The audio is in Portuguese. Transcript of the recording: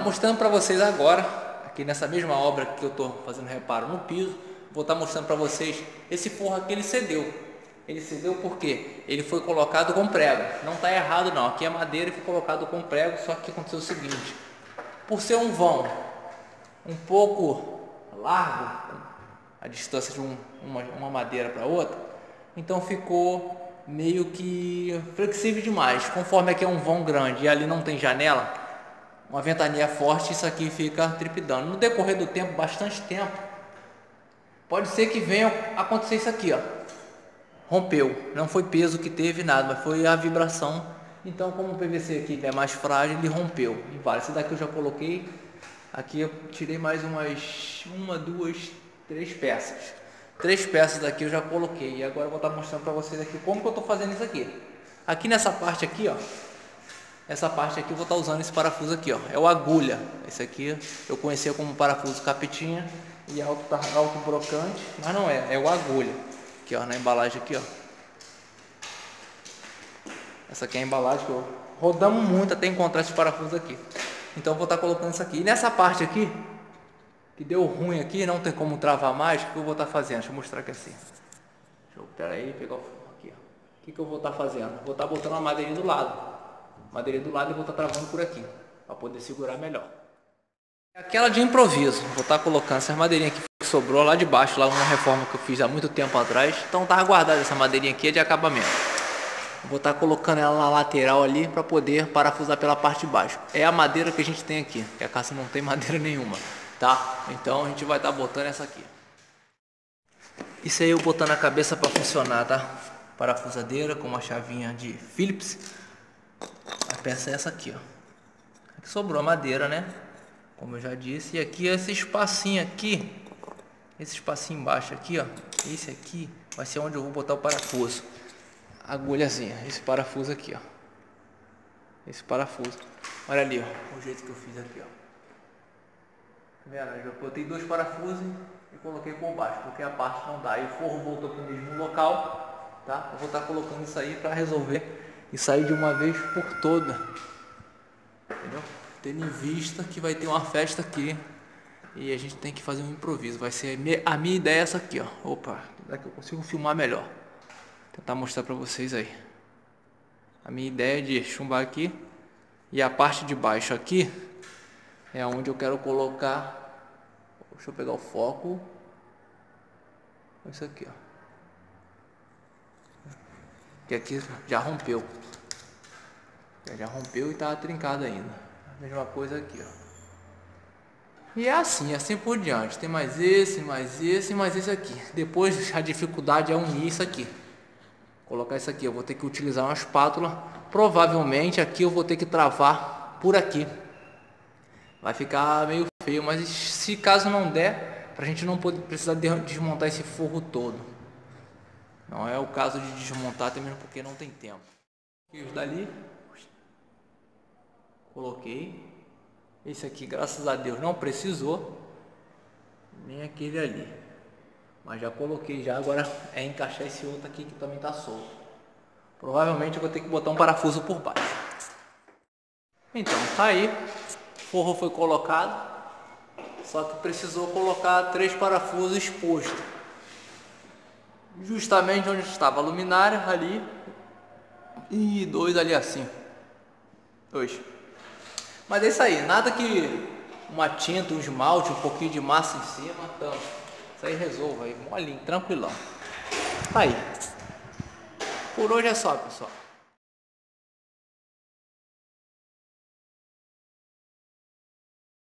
mostrando para vocês agora, aqui nessa mesma obra que eu estou fazendo reparo no piso, vou estar mostrando para vocês esse forro aqui. Ele cedeu. Ele cedeu porque ele foi colocado com prego. Não está errado não, aqui é madeira e foi colocado com prego, só que aconteceu o seguinte: por ser um vão um pouco largo, a distância de uma madeira para outra, então ficou meio que flexível demais. Conforme aqui é um vão grande e ali não tem janela, uma ventania forte, isso aqui fica trepidando. No decorrer do tempo, bastante tempo, pode ser que venha acontecer isso aqui, ó. Rompeu, não foi peso que teve nada, mas foi a vibração. Então, como o PVC aqui é mais frágil, ele rompeu. E vale, esse daqui eu já coloquei. Aqui eu tirei mais uma, duas, três peças. Três peças daqui eu já coloquei. E agora eu vou estar mostrando para vocês aqui como que eu estou fazendo isso aqui. Aqui nessa parte aqui, ó. Essa parte aqui eu vou estar usando esse parafuso aqui, ó. É o agulha. Esse aqui eu conhecia como parafuso capetinha e alto brocante, mas não é. É o agulha. Aqui, ó, na embalagem aqui, ó. Essa aqui é a embalagem que rodamos muito até encontrar esse parafuso aqui. Então eu vou estar colocando isso aqui. E nessa parte aqui, que deu ruim aqui, não tem como travar mais, o que eu vou estar fazendo? Deixa eu mostrar aqui assim. Pera aí, pegar o forro aqui, ó. O que eu vou estar fazendo? Vou estar botando uma madeirinha do lado. Madeirinha do lado e vou estar travando por aqui, para poder segurar melhor. Aquela de improviso. Vou estar colocando essa madeirinha aqui que sobrou lá de baixo, lá uma reforma que eu fiz há muito tempo atrás. Então tá guardada essa madeirinha aqui, é de acabamento. Vou estar colocando ela na lateral ali para poder parafusar pela parte de baixo. É a madeira que a gente tem aqui, que a casa não tem madeira nenhuma, tá? Então a gente vai estar botando essa aqui. Isso aí eu botando a cabeça para funcionar, tá? Parafusadeira com uma chavinha de Phillips. A peça é essa aqui, ó. Aqui sobrou a madeira, né? Como eu já disse. E aqui esse espacinho aqui, esse espacinho embaixo aqui, ó. Esse aqui vai ser onde eu vou botar o parafuso. Agulhazinha, esse parafuso aqui, ó. Esse parafuso. Olha ali, ó, o jeito que eu fiz aqui, ó. Tá vendo? Eu já botei dois parafusos e coloquei por baixo, porque a parte não dá. E o forro voltou para o mesmo local, tá? Eu vou estar colocando isso aí para resolver e sair de uma vez por toda. Entendeu? Tendo em vista que vai ter uma festa aqui e a gente tem que fazer um improviso. Vai ser a minha ideia é essa aqui, ó. Opa, daqui eu consigo filmar melhor. Tentar mostrar para vocês aí. A minha ideia é de chumbar aqui e a parte de baixo aqui é onde eu quero colocar. Deixa eu pegar o foco. Isso aqui, ó. Que aqui já rompeu. Já rompeu e tá trincado ainda. A mesma coisa aqui, ó. E é assim por diante. Tem mais esse, mais esse e mais esse aqui. Depois a dificuldade é unir isso aqui. Colocar isso aqui, eu vou ter que utilizar uma espátula. Provavelmente aqui eu vou ter que travar por aqui. Vai ficar meio feio, mas se caso não der, pra gente não precisar desmontar esse forro todo. Não é o caso de desmontar, até mesmo porque não tem tempo. E os dali, coloquei. Esse aqui, graças a Deus, não precisou. Nem aquele ali. Mas já coloquei já, agora é encaixar esse outro aqui que também tá solto. Provavelmente eu vou ter que botar um parafuso por baixo. Então, tá aí. O forro foi colocado. Só que precisou colocar 3 parafusos expostos. Justamente onde estava a luminária, ali. E 2 ali assim. 2. Mas é isso aí, nada que uma tinta, um esmalte, um pouquinho de massa em cima, tampa. Isso aí resolva aí, molinho, tranquilão. Aí. Por hoje é só, pessoal.